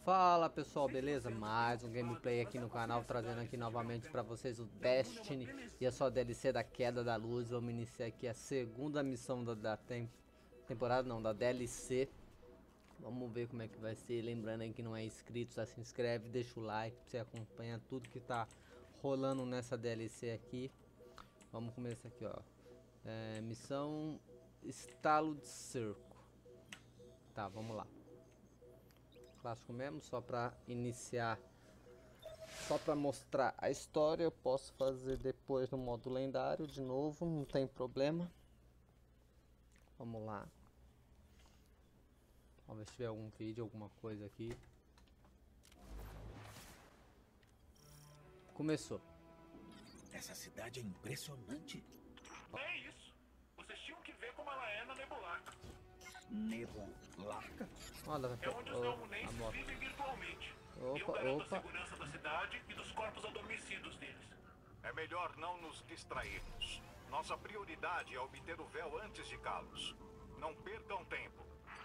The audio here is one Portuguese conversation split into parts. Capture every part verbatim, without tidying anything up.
Fala pessoal, beleza? Mais um gameplay aqui no canal, trazendo aqui novamente pra vocês o Destiny e a sua D L C da Queda da Luz. Vamos iniciar aqui a segunda missão da, da tem, temporada, não, da D L C. Vamos ver como é que vai ser. Lembrando aí que não é inscrito, já se inscreve, deixa o like pra você acompanhar tudo que tá rolando nessa D L C aqui. Vamos começar aqui, ó. É, missão Estalo de Cerco. Tá, vamos lá. Clássico mesmo, só para iniciar, só para mostrar a história. Eu posso fazer depois no modo lendário de novo, não tem problema. Vamos lá. Vamos ver se tiver algum vídeo, alguma coisa aqui. Começou. Essa cidade é impressionante. É isso. Vocês tinham que ver como ela é na Nebulaca. Nebulaca? Olha, É onde os oh, Neomunenses a moto. vivem virtualmente. Opa, Eu garanto opa. a segurança da cidade e dos corpos adormecidos deles. É melhor não nos distrairmos. Nossa prioridade é obter o véu antes de Kalos. Não percam tempo.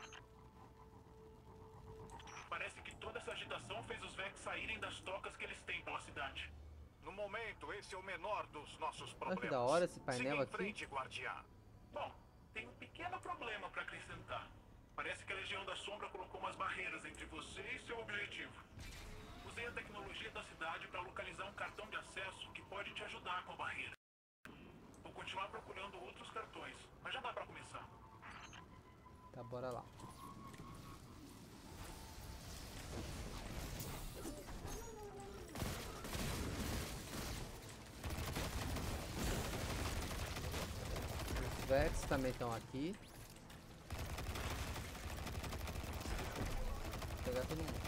Parece que toda essa agitação fez os Vex saírem das trocas que eles têm pela cidade. No momento, esse é o menor dos nossos Olha problemas. que da hora esse painel Siga em aqui. frente, guardiã. Bom, tem um pequeno problema para acrescentar. Parece que a Legião da Sombra colocou umas barreiras entre você e seu objetivo. Usei a tecnologia da cidade para localizar um cartão de acesso que pode te ajudar com a barreira. Vou continuar procurando outros cartões, mas já dá para começar. Tá, bora lá. Os Vex também estão aqui. Vou pegar todo mundo.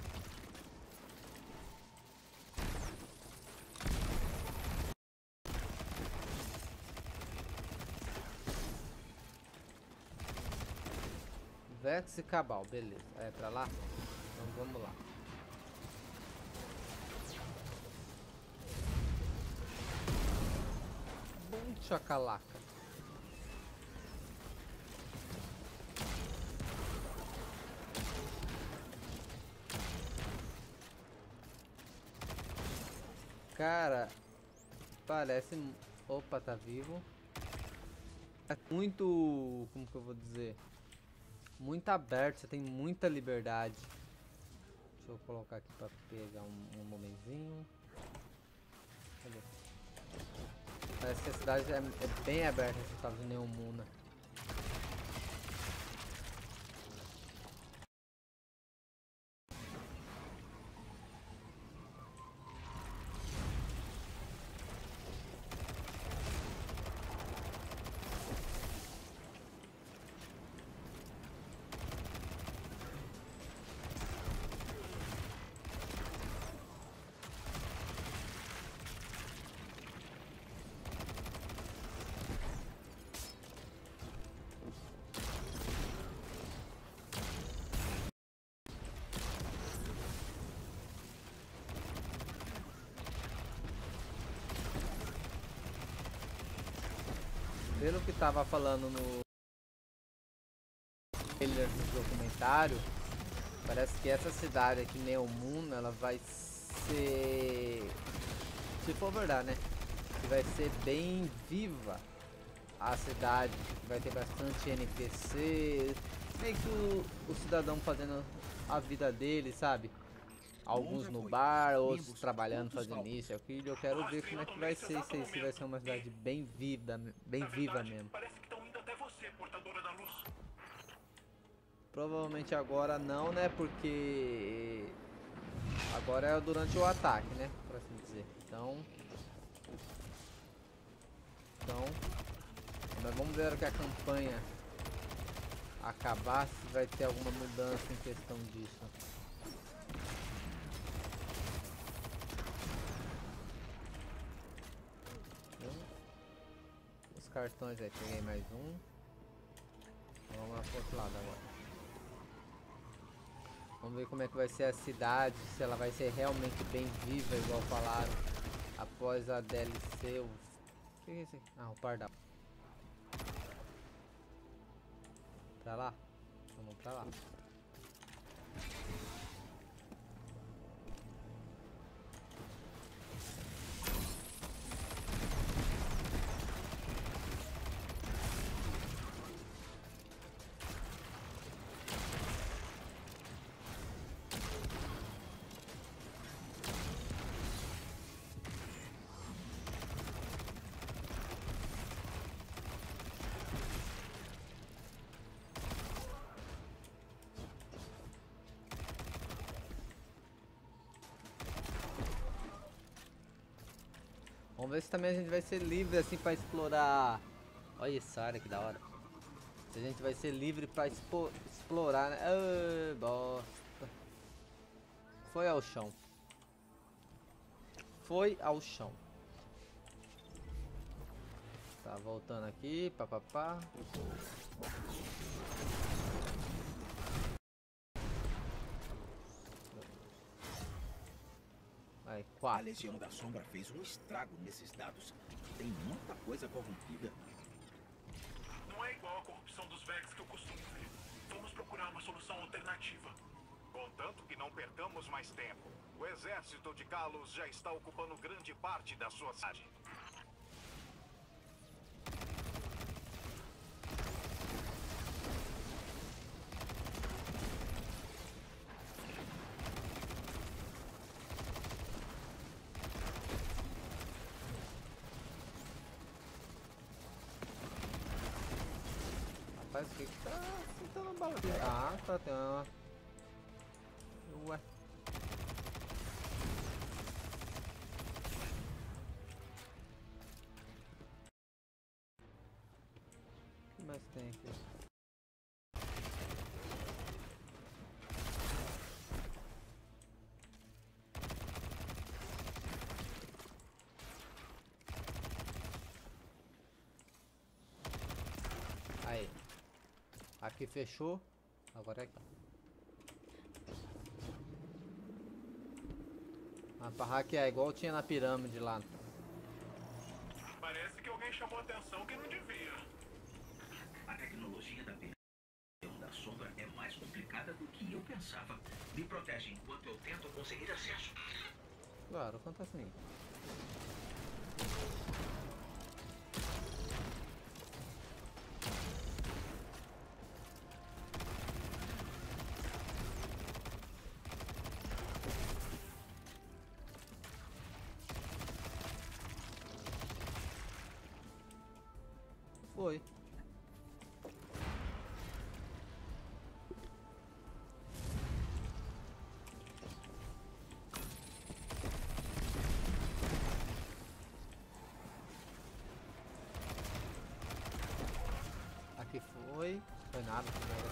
Vex e Cabal, beleza. É pra lá? Então vamos lá. Bom chacalaca. Cara, parece... Opa, tá vivo. É muito... Como que eu vou dizer? Muito aberto, você tem muita liberdade. Deixa eu colocar aqui pra pegar um, um momentinho. Cadê? Parece que a cidade é, é bem aberta nesse caso de Neomuna. Pelo que tava falando no trailer do documentário, parece que essa cidade aqui, Neomuna, ela vai ser, se for verdade, né, que vai ser bem viva a cidade, vai ter bastante N P C, meio que o, o cidadão fazendo a vida dele, sabe? Alguns no bar, outros trabalhando, fazendo isso e aquilo. Eu quero ver como é que vai ser isso aí, se vai ser uma cidade bem viva, bem viva mesmo. Parece que estão indo até você, portadora da luz. Provavelmente agora não, né? Porque agora é durante o ataque, né? Por assim dizer. Então, então, nós vamos ver que a campanha acabar, se vai ter alguma mudança em questão disso. Os cartões aí, peguei mais um. Vamos lá pro outro lado agora. Vamos ver como é que vai ser a cidade, se ela vai ser realmente bem viva, igual falaram, após a D L C. O que é esse aqui? Ah, o pardal. Pra lá? Vamos pra lá. Vamos ver se também a gente vai ser livre assim pra explorar. Olha essa área que da hora. Se a gente vai ser livre pra expo... explorar, né? Ah, bosta. Foi ao chão. Foi ao chão. Tá voltando aqui, papapá. Aí, A quatro. Legião da Sombra fez um estrago nesses dados. Tem muita coisa corrompida. Não é igual a corrupção dos Vex que eu costumo ver. Vamos procurar uma solução alternativa. Contanto que não percamos mais tempo. O exército de Kalos já está ocupando grande parte da sua cidade. Rapaz, o que que tá sentando bala aqui? Ah, tá, tem uma... Ué. O que mais tem aqui? Aí. Aqui fechou. Agora é aqui. A barra aqui é igual tinha na pirâmide lá. Parece que alguém chamou atenção que não devia. A tecnologia da Legião da Sombra é mais complicada do que eu pensava. Me protege enquanto eu tento conseguir acesso. Claro, acontece assim. Foi. Aqui foi. Foi nada.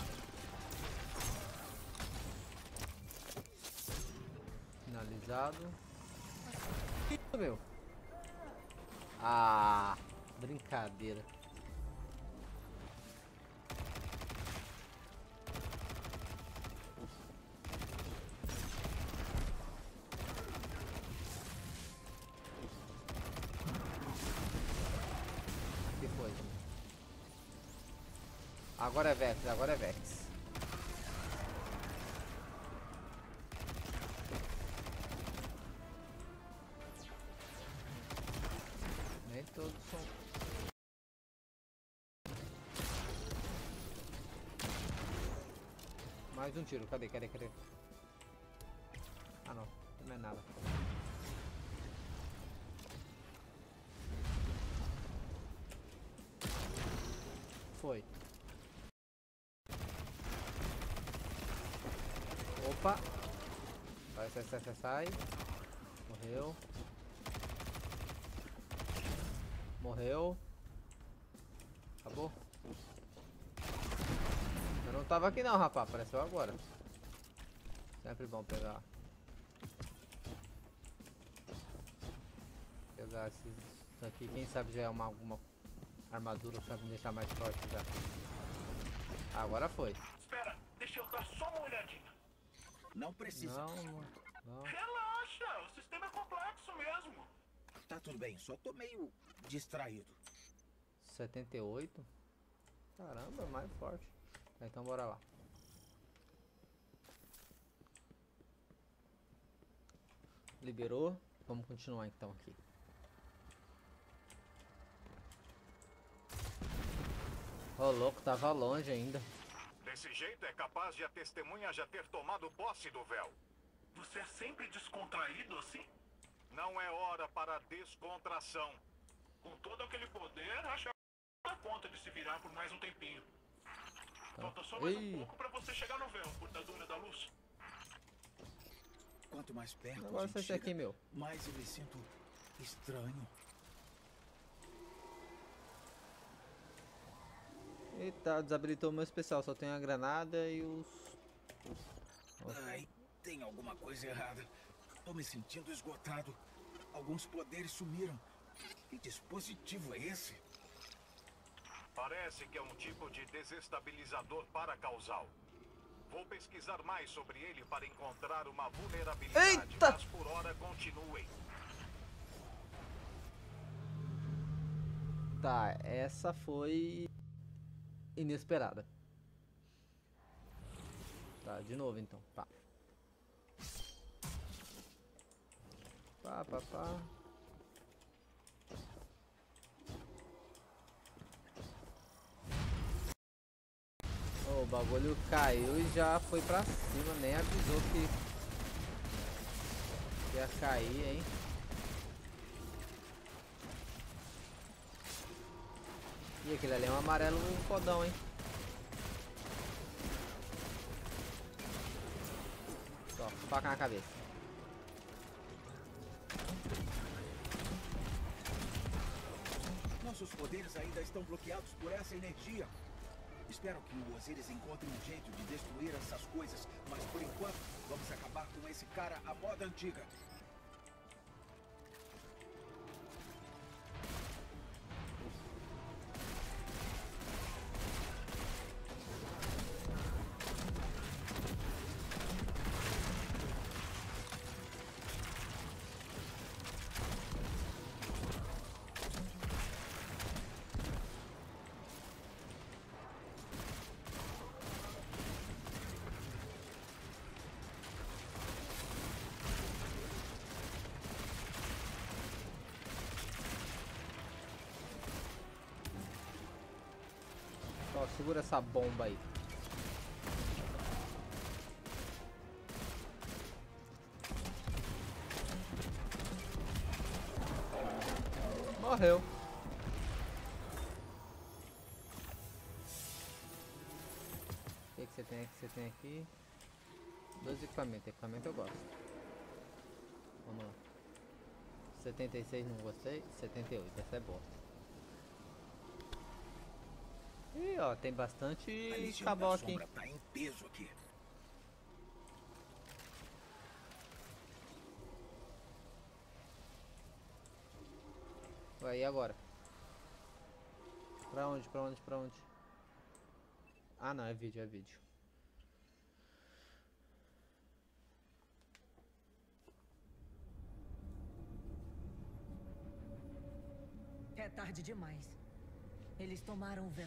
Finalizado. Meu. Ah, brincadeira. Aqui foi. Agora é Vex, agora é Vex. Nem todos são. Mais um tiro, cadê, cadê, cadê? Ah não, não é nada. Foi. Opa! Sai, sai, sai, sai, sai. Morreu. Morreu. Acabou. Eu não tava aqui não, rapaz. Apareceu agora. Sempre bom pegar. Pegar esses isso aqui. Quem sabe já é uma alguma armadura pra me deixar mais forte já. Agora foi. Espera, deixa eu dar só uma olhadinha. Não precisa. Não, não. Relaxa, o sistema é complexo mesmo. Tá tudo bem, só tô meio distraído. setenta e oito. Caramba, mais forte. Então bora lá. Liberou. Vamos continuar então aqui. Ô, louco, tava longe ainda. Desse jeito é capaz de a testemunha já ter tomado posse do véu. Você é sempre descontraído assim? Não é hora para descontração. Com todo aquele poder, acho que dá conta de se virar por mais um tempinho. Falta só mais Ei. um pouco pra você chegar no véu, portadora da luz. Quanto mais perto Agora a gente esse aqui, chega, meu. mais eu me sinto estranho. Eita, desabilitou o meu especial, só tem a granada e os... Ai, tem alguma coisa errada. Tô me sentindo esgotado. Alguns poderes sumiram. Que dispositivo é esse? Parece que é um tipo de desestabilizador paracausal. Vou pesquisar mais sobre ele para encontrar uma vulnerabilidade. Eita! Mas por hora continuem. Tá, essa foi inesperada. Tá, de novo então, pá. Pá, pá, pá. Oh, o bagulho caiu e já foi pra cima, nem avisou que ia cair, hein? E aquele ali é um amarelo fodão, hein? Só, faca na cabeça. Nossos poderes ainda estão bloqueados por essa energia. Espero que o Osiris encontre um jeito de destruir essas coisas, mas por enquanto, vamos acabar com esse cara à moda antiga. Ó, segura essa bomba aí. Morreu. O que, que você tem aqui? Você tem aqui dois equipamentos. Equipamento eu gosto. Vamos lá. setenta e seis não gostei. setenta e oito, essa é boa. Ih, ó, tem bastante cabal aqui. Tá em peso aqui. Ué, e agora? Pra onde, pra onde, pra onde? Ah, não, é vídeo, é vídeo. É tarde demais. Eles tomaram o véu.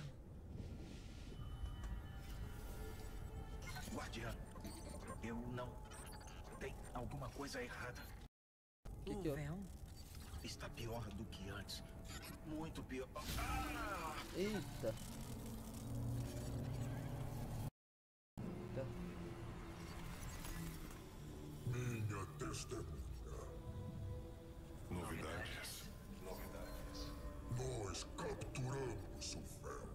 Guardiã, eu não... Tem alguma coisa errada. Que o que eu... véu? Está pior do que antes. Muito pior. Ah! Eita. Eita. Minha testemunha. Novidades. Novidades. Nós capturamos o véu.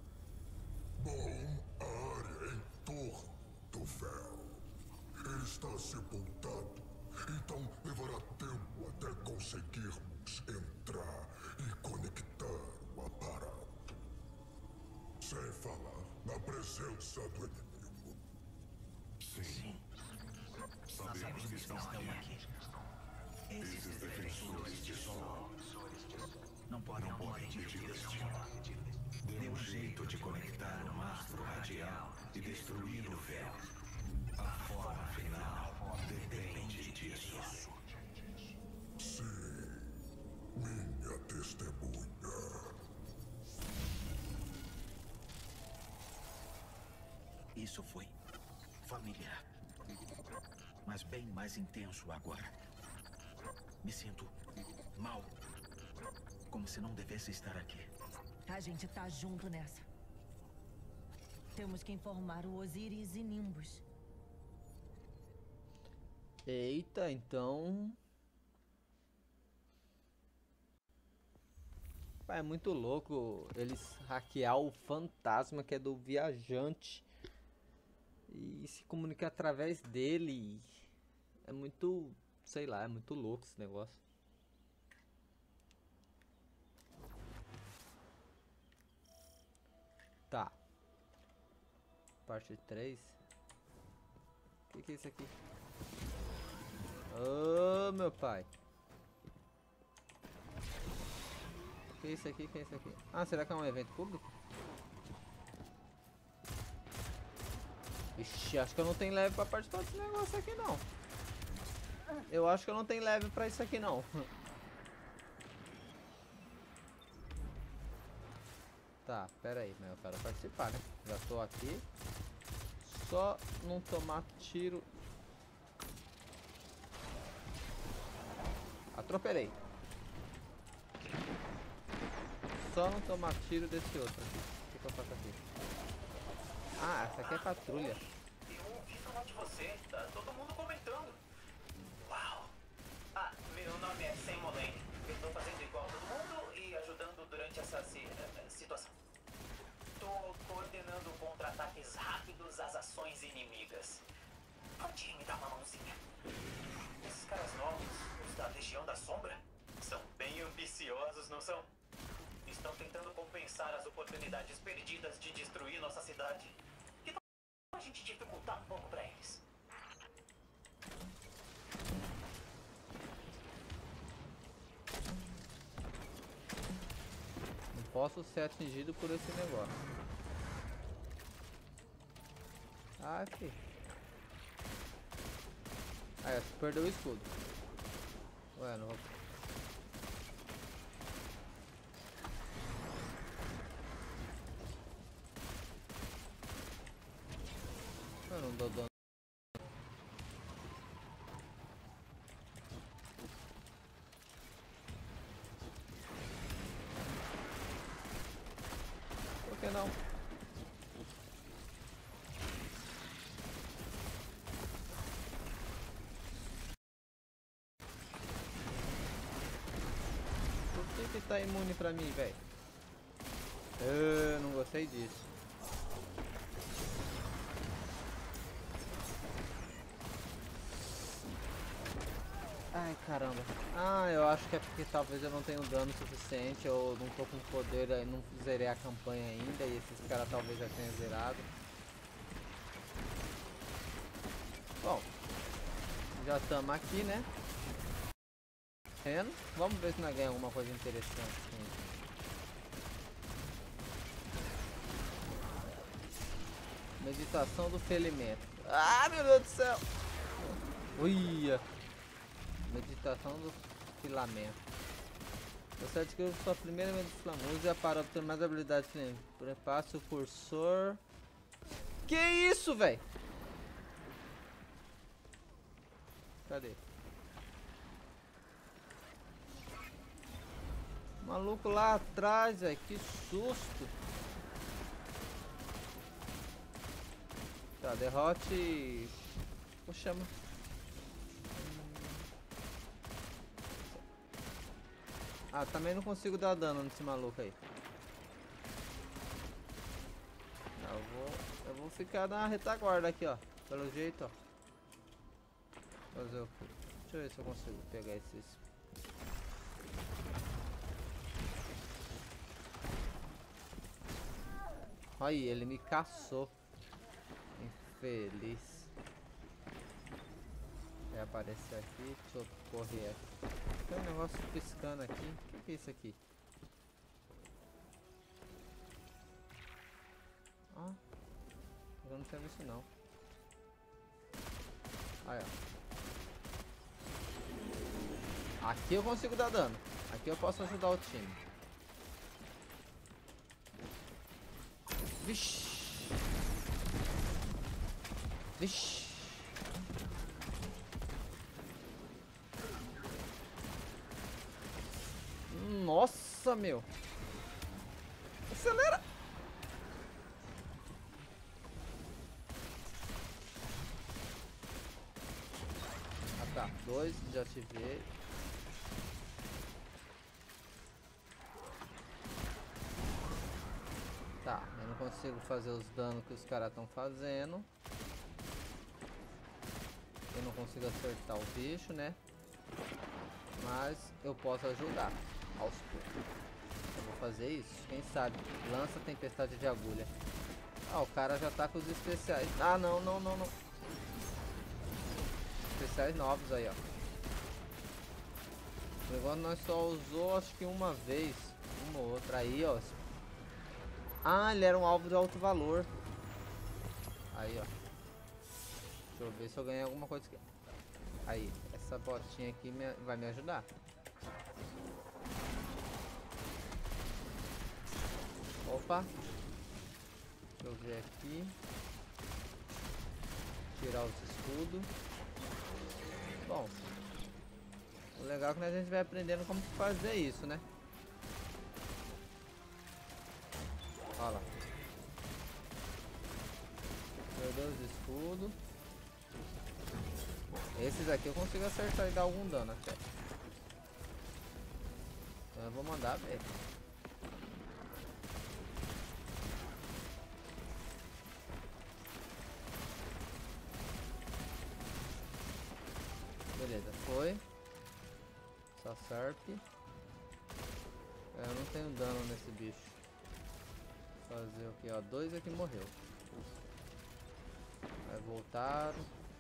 Bom, a área em torno do véu está sepultado. Então levará tempo até conseguirmos entrar e conectar o aparato. Sem falar na presença do inimigo. Sim. Sabemos que estão aqui. Esses defensores de sol Não podem não podem impedir o destino. Dê um jeito de conectar o mastro radial e destruir o véu. A forma final depende disso. Sim, minha testemunha. Isso foi familiar, mas bem mais intenso agora. Me sinto mal, como se não devesse estar aqui. A gente tá junto nessa. Temos que informar o Osiris e Nimbus. Eita, então... Pá, é muito louco eles hackear o fantasma que é do viajante e se comunicar através dele. É muito, sei lá, é muito louco esse negócio. Tá. parte três. O que, que é isso aqui? Ô, oh, meu pai. O que é isso aqui? O que é isso aqui? Ah, será que é um evento público? Ixi, acho que eu não tenho leve pra participar desse negócio aqui não. Eu acho que eu não tenho leve pra isso aqui não. Tá, pera aí, mas eu quero participar, né? Já tô aqui. Só não tomar tiro. Atropelei. Só não tomar tiro desse outro aqui. O que, que eu faço aqui? Ah, essa aqui é patrulha. Eu ouvi falar de você, tá todo mundo comentando. Uau! Ah, meu nome é Sam Mullaney. Eu tô fazendo igual todo mundo e ajudando durante essa si, situação. Tô coordenando contra-ataques rápidos às ações inimigas. Pode me dar uma mãozinha? Esses caras novos, os da Legião da Sombra, são bem ambiciosos, não são? Estão tentando compensar as oportunidades perdidas de destruir nossa cidade. Que tal a gente dificultar um pouco pra eles? Não posso ser atingido por esse negócio. Ah, aqui. Ah, é, perdeu o escudo. Ué, não vou... Eu não dou dano. Por que não? Por que que tá imune pra mim, velho? Eu não gostei disso. Ai, caramba. Ah, eu acho que é porque talvez eu não tenha dano suficiente, ou não tô com poder, não zerei a campanha ainda, e esses caras talvez já tenham zerado. Bom, já estamos aqui, né? Vamos ver se nós ganhamos alguma coisa interessante com isso. Meditação do felimento. Ah, meu Deus do céu! Uia! Meditação do filamento. Você adquiriu sua primeira meditação. Use-a para obter mais habilidades. Prepasse o cursor. Que isso, velho? Cadê? Maluco lá atrás, velho. Que susto. Tá, derrote. Como chama? Ah, também não consigo dar dano nesse maluco aí. Eu vou, eu vou ficar na retaguarda aqui, ó. Pelo jeito, ó. Fazer o quê? Deixa eu ver se eu consigo pegar esses. Aí, ele me caçou. Infeliz. Vai aparecer aqui, deixa eu correr aqui. Tem um negócio piscando aqui. O que, que é isso aqui? Ah, eu não tinha visto não. Aí, ó. Aqui eu consigo dar dano. Aqui eu posso ajudar o time. Vixe. Vixe. Nossa, meu. Acelera. Ah, tá. Dois, já ativei. Tá, eu não consigo fazer os danos que os caras estão fazendo. Eu não consigo acertar o bicho, né? Mas eu posso ajudar aos poucos. Eu vou fazer isso. Quem sabe? Lança tempestade de agulha. Ah, o cara já tá com os especiais. Ah, não, não, não, não. Especiais novos aí, ó. Por enquanto nós só usou acho que uma vez. Uma ou outra aí, ó. Ah, ele era um alvo de alto valor. Aí, ó. Deixa eu ver se eu ganhei alguma coisa aqui. Aí, essa botinha aqui me, vai me ajudar. Opa. Deixa eu ver aqui. Tirar os escudos. Bom. O legal é que a gente vai aprendendo como fazer isso, né? Olha lá. Perdeu os escudos. Esses aqui eu consigo acertar e dar algum dano até. Então eu vou mandar ver. Beleza, foi. Só Sarp. Eu não tenho dano nesse bicho. Fazer o que? Ó, dois aqui morreu. Vai voltar.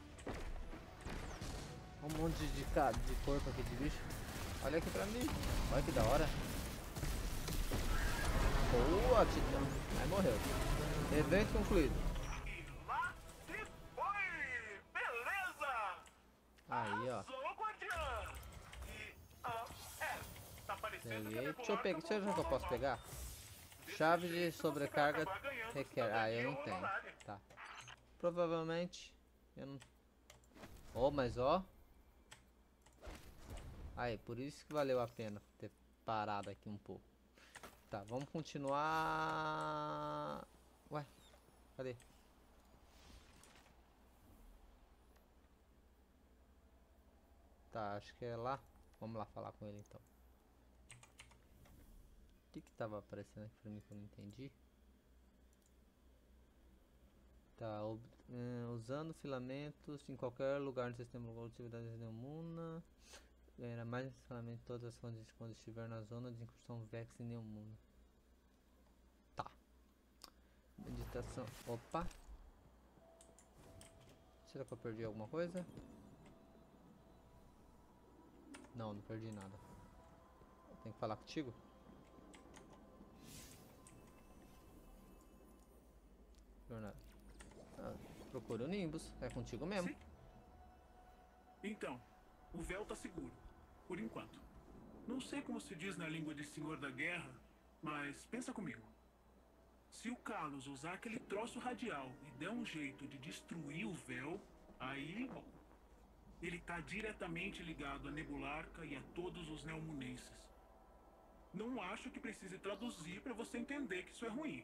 Um monte de, de corpo aqui de bicho. Olha aqui pra mim. Olha que da hora. Boa, Titã. Aí morreu. Evento concluído. E lá se foi! Beleza! Aí, ó. Arrasou, Guardiã! E, ah, é, tá parecendo que a Peguei. Deixa eu Nebular pegar. tá Deixa eu ver o que eu posso pegar. Chave de sobrecarga requer. Ah, eu não tenho. Tá. Provavelmente eu não. Oh, mas ó. Aí, por isso que valeu a pena ter parado aqui um pouco. Tá, vamos continuar. Ué, cadê? Tá, acho que é lá. Vamos lá falar com ele então. O que que tava aparecendo aqui pra mim que eu não entendi? Tá, uh, usando filamentos em qualquer lugar no sistema de atividade de Neomuna. Ganhará mais filamentos todas as condições quando estiver na zona de incursão Vex e Neomuna. Tá. Meditação. Opa. Será que eu perdi alguma coisa? Não, não perdi nada. Tem que falar contigo? Jornada. Ah, procura o Nimbus. É contigo mesmo. Sim. Então, o véu tá seguro. Por enquanto. Não sei como se diz na língua de Senhor da Guerra, mas pensa comigo. Se o Kalos usar aquele troço radial e der um jeito de destruir o véu, aí, bom, ele tá diretamente ligado a Nebularca e a todos os neomunenses. Não acho que precise traduzir para você entender que isso é ruim.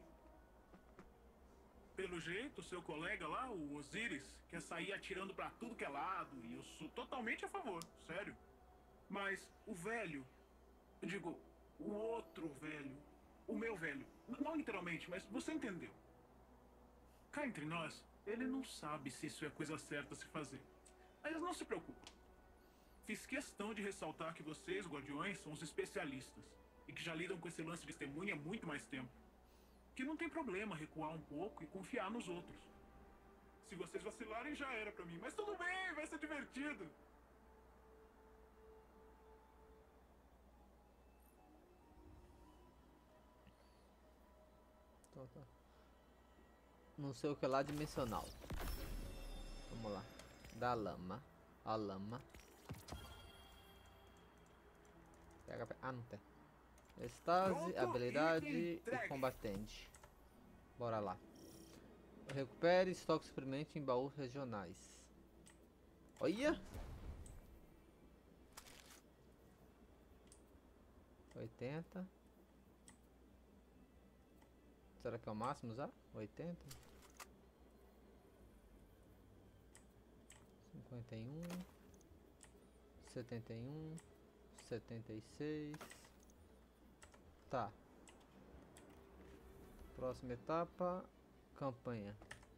Pelo jeito, seu colega lá, o Osiris, quer sair atirando pra tudo que é lado, e eu sou totalmente a favor, sério. Mas o velho, eu digo, o outro velho, o meu velho, não literalmente, mas você entendeu. Cá entre nós, ele não sabe se isso é a coisa certa a se fazer. Mas não se preocupe. Fiz questão de ressaltar que vocês, guardiões, são os especialistas, e que já lidam com esse lance de testemunha há muito mais tempo. Que não tem problema recuar um pouco e confiar nos outros. Se vocês vacilarem, já era pra mim. Mas tudo bem, vai ser divertido. Então, tá. Não sei o que lá dimensional. Vamos lá. Da lama. A lama. Pega, pega. Ah, não tem. Estase, habilidade e combatente. Bora lá. Recupere estoque experimente em baús regionais. Olha! oitenta. Será que é o máximo usar? oitenta. cinquenta e um. setenta e um. setenta e seis. Tá. Próxima etapa. Campanha.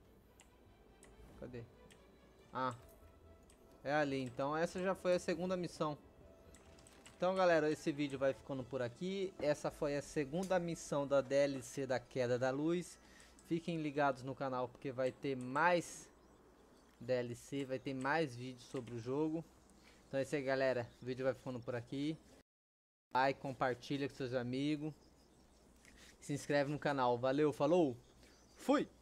Cadê? Ah. É ali. Então essa já foi a segunda missão. Então galera, esse vídeo vai ficando por aqui. Essa foi a segunda missão da D L C da Queda da Luz. Fiquem ligados no canal porque vai ter mais D L C, vai ter mais vídeos sobre o jogo. Então é isso aí, galera. O vídeo vai ficando por aqui. Like, compartilha com seus amigos. Se inscreve no canal. Valeu, falou, fui!